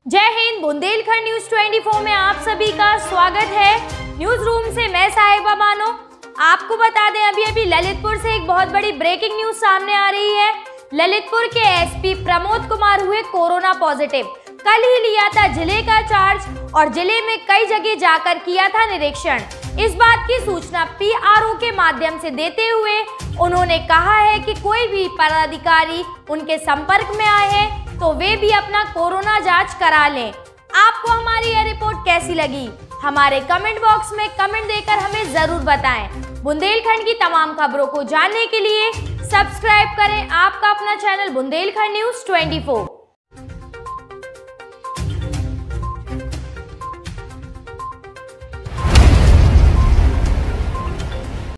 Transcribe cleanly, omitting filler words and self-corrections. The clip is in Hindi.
जय हिंद। बुंदेलखंड न्यूज 24 में आप सभी का स्वागत है। न्यूज रूम से मैं साहिबा बानो। आपको बता दें अभी ललितपुर से एक बहुत बड़ी ब्रेकिंग न्यूज सामने आ रही है। ललितपुर के एसपी प्रमोद कुमार हुए कोरोना पॉजिटिव। कल ही लिया था जिले का चार्ज और जिले में कई जगह जाकर किया था निरीक्षण। इस बात की सूचना पीआरओ के माध्यम से देते हुए उन्होंने कहा है कि कोई भी पदाधिकारी उनके संपर्क में आए हैं तो वे भी अपना कोरोना जांच करा लें। आपको हमारी यह रिपोर्ट कैसी लगी हमारे कमेंट बॉक्स में कमेंट देकर हमें जरूर बताएं। बुंदेलखंड की तमाम खबरों को जानने के लिए सब्सक्राइब करें आपका अपना चैनल बुंदेलखंड न्यूज 24।